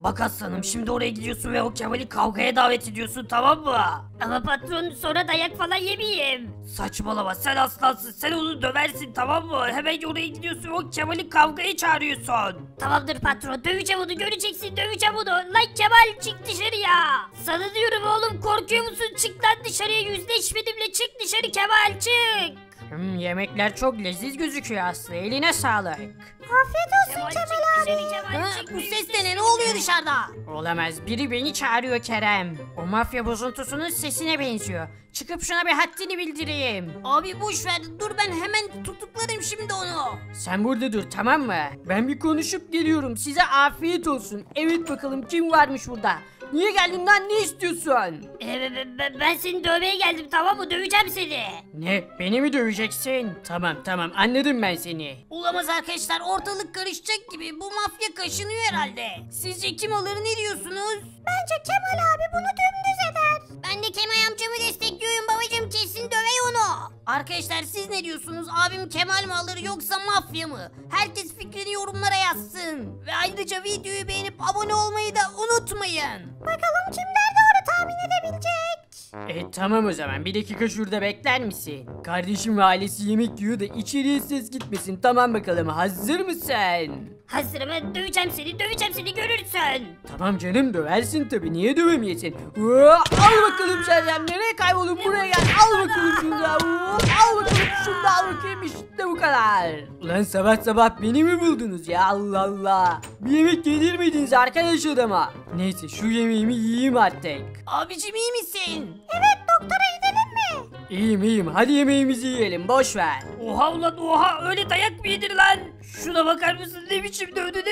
Bak aslanım, şimdi oraya gidiyorsun ve o Kemal'i kavgaya davet ediyorsun, tamam mı? Ama patron sonra dayak falan yemeyeyim. Saçmalama, sen aslansın, sen onu döversin, tamam mı? Hemen oraya gidiyorsun ve o Kemal'i kavgaya çağırıyorsun. Tamamdır patron, döveceğim onu, göreceksin, döveceğim onu. Lan Kemal, çık dışarıya. Sana diyorum oğlum, korkuyor musun? Çık lan dışarıya, yüzleş benimle, çık dışarı Kemal, çık. Yemekler çok leziz gözüküyor Aslı, eline sağlık. Afiyet olsun Kemal abi. Bu ses de ne oluyor dışarıda? Olamaz, biri beni çağırıyor Kerem. O mafya bozuntusunun sesine benziyor. Çıkıp şuna bir haddini bildireyim. Abi boş ver, dur ben hemen tutuklarım şimdi onu. Sen burada dur, tamam mı? Ben bir konuşup geliyorum, size afiyet olsun. Evet bakalım, kim varmış burada? Niye geldin lan, ne istiyorsun? Ben seni dövmeye geldim, tamam mı? Döveceğim seni. Ne, beni mi döveceksin? Tamam anladım ben seni. Olamaz arkadaşlar, ortalık karışacak gibi, bu mafya kaşınıyor herhalde. Sizce kim alır, ne diyorsunuz? Bence Kemal abi bunu dümdüz eder. Ben de Kemal amcamı destekliyorum babacım, kesin dövey onu. Arkadaşlar siz ne diyorsunuz? Abim Kemal mi alır yoksa mafya mı? Herkes fikrini yorumlara yazsın. Ve ayrıca videoyu beğenip abone olmayı da unutmayın. Bakalım kimler doğru tahmin edebilecek? Tamam o zaman, bir dakika şurada bekler misin? Kardeşim ve ailesi yemek yiyor da içeriye ses gitmesin, tamam bakalım, hazır mısın? Hazırım, döveceğim seni görürsün. Tamam canım, döversin tabi, niye dövemeyesin? Al bakalım sen nereye kayboldun, buraya gel, al bakalım şunu da, al bakalım şunu da, al bakayım, işte bu kadar. Ulan sabah sabah beni mi buldunuz ya, Allah Allah. Bir yemek yedirmediniz arkadaş adama. Neyse şu yemeğimi yiyeyim artık. Abicim iyi misin? Evet, doktora gidelim mi? İyiyim, hadi yemeğimizi yiyelim, boş ver. Oha ulan oha, öyle dayak mı yedir lan? Şuna bakar mısın, ne biçim dövdü.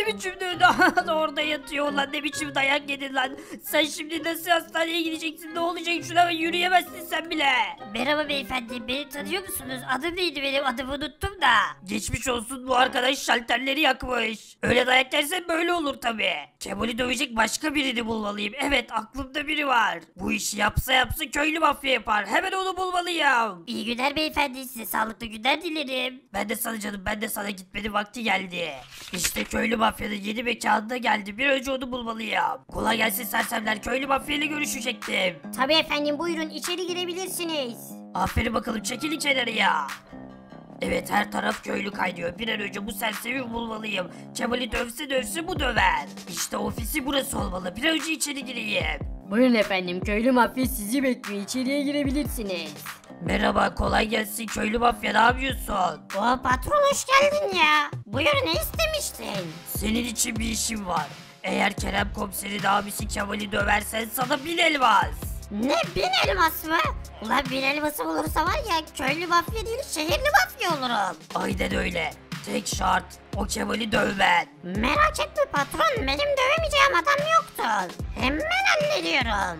Orada yatıyor ulan, ne biçim dayak yedin lan. Sen şimdi nasıl hastaneye gideceksin, ne olacak, şuna bak, yürüyemezsin sen bile. Merhaba beyefendi, beni tanıyor musunuz? Adım neydi benim, adımı unuttum da. Geçmiş olsun, bu arkadaş şalterleri yakmış. Öyle dayak yersen böyle olur tabi. Kemal'i dövecek başka birini bulmalıyım. Evet, aklımda biri var. Bu işi yapsa köylü mafya yapar. Hemen onu bulmalıyım. İyi günler beyefendi, size sağlıklı günler dilerim. Ben de sana canım, ben de sana, gitmenin vakti geldi. İşte köylü mafyanın yeni mekanına geldi. Bir önce onu bulmalıyım. Kolay gelsin sersemler, köylü mafyayla görüşecektim. Tabii efendim, buyurun içeri girebilirsiniz. Aferin bakalım, çekilin kenarıya. Evet, her taraf köylü kaynıyor. Bir an önce bu sersemi bulmalıyım. Kemal'i dövse bu döver. İşte ofisi burası olmalı. Bir an önce içeri gireyim. Buyurun efendim, köylü mafya sizi bekliyor, içeriye girebilirsiniz. Merhaba, kolay gelsin köylü mafya, ne yapıyorsun? Patron hoş geldin ya. Buyur, ne istemiştin? Senin için bir işim var. Eğer Kerem komiserin abisi Kemal'i döversen sana 1000 elmas. Ne, 1000 elmas mı? Ulan 1000 elması olursa var ya, köylü mafya değil şehirli mafya olurum. Aynen öyle. Tek şart o Kemal'i dövmen. Merak etme patron, benim dövemeyeceğim adam yoktur. Hemen hallediyorum.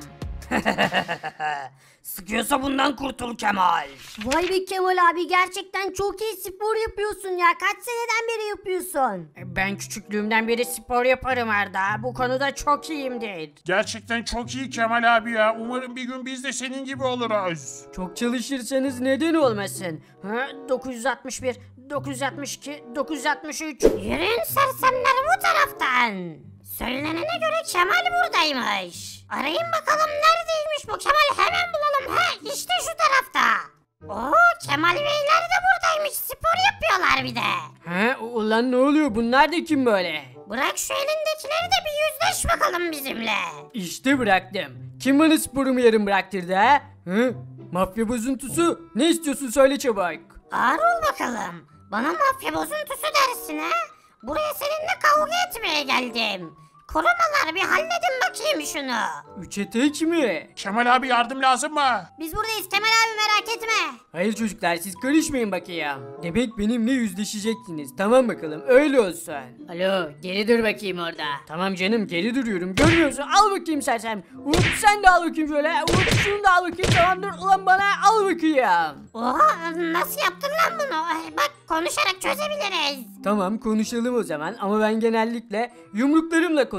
Sıkıyorsa bundan kurtul Kemal. Vay be Kemal abi, gerçekten çok iyi spor yapıyorsun ya. Kaç seneden beri yapıyorsun? Ben küçüklüğümden beri spor yaparım Arda. Bu konuda çok iyiyimdir. Gerçekten çok iyi Kemal abi ya. Umarım bir gün biz de senin gibi oluruz. Çok çalışırsanız neden olmasın? 961, 962, 963. Yürüyün sersemler bu taraftan. Söylenene göre Kemal buradaymış. Arayın bakalım, neredeymiş bu Kemal, hemen bulalım. İşte şu tarafta. Oo, Kemal beyler de buradaymış, spor yapıyorlar bir de. Ulan ne oluyor, bunlar da kim böyle? Bırak şu elindekileri de bir yüzleş bakalım bizimle. İşte bıraktım. Kim bana sporumu yarım bıraktırdı ha? Mafya bozuntusu, ne istiyorsun söyle çabuk. Ağır ol bakalım. Bana mafya bozuntusu dersin ha? Buraya seninle kavga etmeye geldim. Korumalar, bir halledin bakayım şunu. Üçe tek mi? Kemal abi yardım lazım mı? Biz buradayız Kemal abi, merak etme. Hayır çocuklar, siz karışmayın bakayım. Demek benimle yüzleşeceksiniz. Tamam bakalım, öyle olsun. Alo, geri dur bakayım orada. Tamam canım, geri duruyorum, görmüyorsun. Al bakayım sersem. Hop, sen de al bakayım şöyle. Hop, şunu da al bakayım, tamamdır. Ulan bana al bakayım. Oha, nasıl yaptın lan bunu? Bak, konuşarak çözebiliriz. Tamam, konuşalım o zaman ama ben genellikle yumruklarımla konuşuyorum.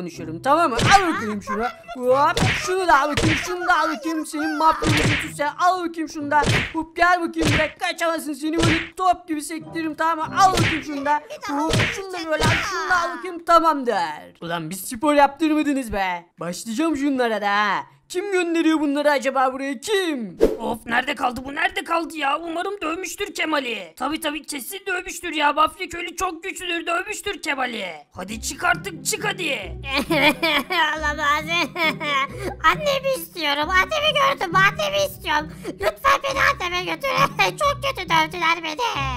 konuşurum, tamam mı? Al bakayım şunu. Hop, şunu da al bakayım, şunu da al bakayım. Senin mafyanı tutsa al bakayım şunu da. Hop, gel bakayım buraya, kaçamazsın, seni böyle top gibi sektiririm, tamam mı? Al bakayım şunu da. Hop, şunu da böyle al, şunu da al bakayım, tamamdır. Ulan biz spor yaptırmadınız be. Başlayacağım şunlara da ha. Kim gönderiyor bunları acaba buraya, kim? Of, nerede kaldı bu, nerede kaldı ya? Umarım dövmüştür Kemal'i. Tabii kesin dövmüştür ya. Mafya köylü çok güçlüdür, dövmüştür Kemal'i. Hadi çık artık, çık hadi. Olamaz. Annemi istiyorum. Annemi gördüm. Annemi istiyorum. Lütfen beni anneme götür. Çok kötü dövdüler beni.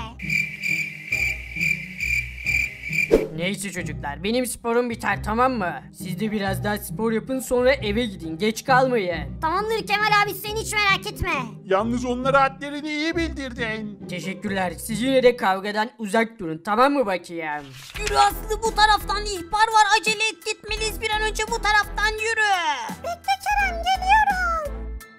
Neyse çocuklar, benim sporum biter, tamam mı? Siz de biraz daha spor yapın, sonra eve gidin, geç kalmayın. Tamamdır Kemal abi, sen hiç merak etme. Yalnız onlara hadlerini iyi bildirdin. Teşekkürler, siz yine de kavgadan uzak durun, tamam mı bakayım? Yürü Aslı, bu taraftan ihbar var. Acele et, gitmeliyiz bir an önce, bu taraftan yürü. Bekle Kerem, geliyorum.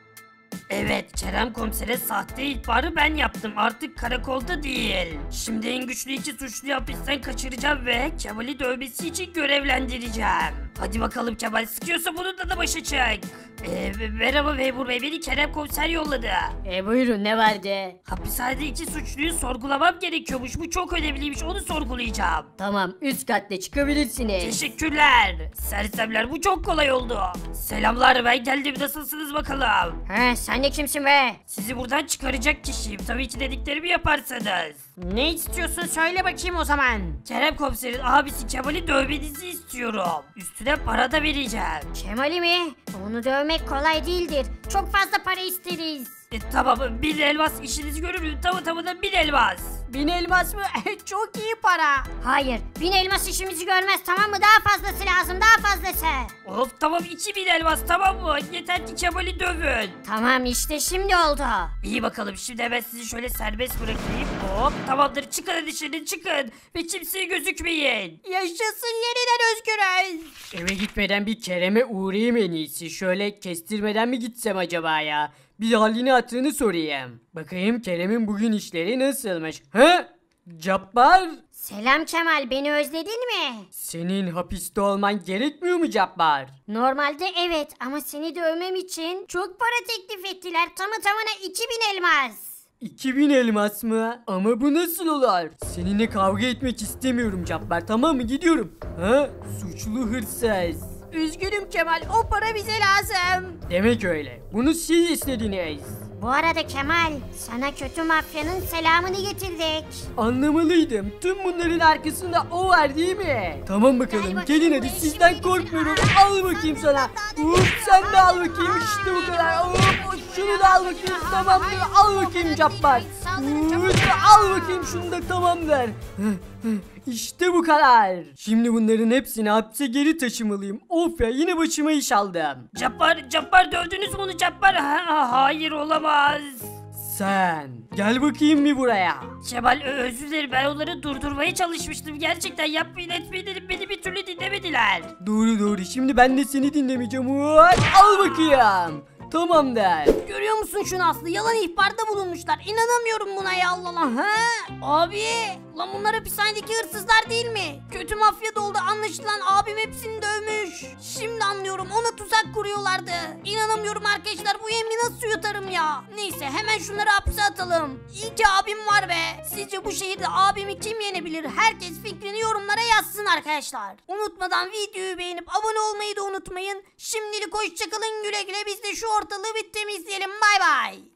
Evet, Kerem komisere sahte ihbarı ben yaptım. Artık karakolda değil. Şimdi en güçlü iki suçluyu hapisten kaçıracağım ve Kemal'i dövmesi için görevlendireceğim. Hadi bakalım Kemal, sıkıyorsa bununla da başa çık. Merhaba memur bey, beni Kerem komiser yolladı. Buyurun, ne vardı? Hapishanede iki suçluyu sorgulamam gerekiyormuş. Bu çok önemliymiş, onu sorgulayacağım. Tamam, üst katta çıkabilirsiniz. Teşekkürler. Sersemler, bu çok kolay oldu. Selamlar, ben geldim, nasılsınız bakalım? He, sen de kimsin be? Sizi buradan çıkaracak kişiyim. Tabii ki dediklerimi yaparsanız. Ne istiyorsun, söyle bakayım o zaman. Kerem komiserin abisi Kemal'i dövmenizi istiyorum. Üstüne para da vereceğim. Kemal'i mi? Onu dövmek kolay değildir. Çok fazla para isteriz. Tamam, 1000 elmas işinizi görür. Tamına 1000 elmas. 1000 elmas mı? Çok iyi para. Hayır, 1000 elmas işimizi görmez, tamam mı? Daha fazlası lazım, daha fazlası. Of tamam, 2000 elmas, tamam mı? Yeter ki Kemal'i dövün. Tamam, işte şimdi oldu. İyi bakalım, şimdi hemen sizi şöyle serbest bırakayım. Hop, tamamdır, çıkın dışarı, çıkın. Ve kimseye gözükmeyin. Yaşasın, yeniden özgürüz. Eve gitmeden bir Kerem'e uğrayayım en iyisi. Şöyle kestirmeden mi gitsem acaba ya? Bir halini hatırını sorayım. Bakayım Kerem'in bugün işleri nasılmış? He? Cabbar? Selam Kemal, beni özledin mi? Senin hapiste olman gerekmiyor mu Cabbar? Normalde evet, ama seni dövmem için çok para teklif ettiler. Tamına 2000 elmas. 2000 elmas mı? Ama bu nasıl olur? Seninle kavga etmek istemiyorum Cabbar, tamam mı? Gidiyorum. Ha? Suçlu hırsız. Üzgünüm Kemal, o para bize lazım. Demek öyle. Bunu siz istediniz. Bu arada Kemal, sana kötü mafyanın selamını getirdik. Anlamalıydım. Tüm bunların arkasında o var değil mi? Tamam bakalım, gelin hadi, sizden korkmuyorum. Al bakayım sana. Sen de al bakayım, işte bu kadar. Şunu da al bakayım, tamamdır. Al bakayım Cabbar. Al bakayım şunu da, tamamdır. İşte bu kadar. Şimdi bunların hepsini hapse geri taşımalıyım. Of ya, yine başıma iş aldım. Cabbar dövdünüz mü onu Cabbar? Hayır, olamaz. Sen gel bakayım bir buraya. Kemal, özür dilerim, ben onları durdurmaya çalışmıştım. Gerçekten yapmayın etmeyin dedim, beni bir türlü dinlemediler. Doğru, şimdi ben de seni dinlemeyeceğim. Al bakayım. Tamam der. Görüyor musun şunu Aslı? Yalan ihbarda bulunmuşlar. İnanamıyorum buna ya, Allah Allah. Ha? Abi, lan bunlar hapishanedeki hırsızlar değil mi? Kötü mafya doldu anlaşılan, abim hepsini dövmüş. Şimdi anlıyorum, ona tuzak kuruyorlardı. İnanamıyorum arkadaşlar, bu emri nasıl yutarım ya? Neyse, hemen şunları hapse atalım. İyi ki abim var be. Sizce bu şehirde abimi kim yenebilir? Herkes fikrini yorumlara yazsın arkadaşlar. Unutmadan videoyu beğenip abone olmayı da unutmayın. Şimdilik hoşçakalın, güle güle, biz de şu ortalığı bir temizleyelim. Bay bay.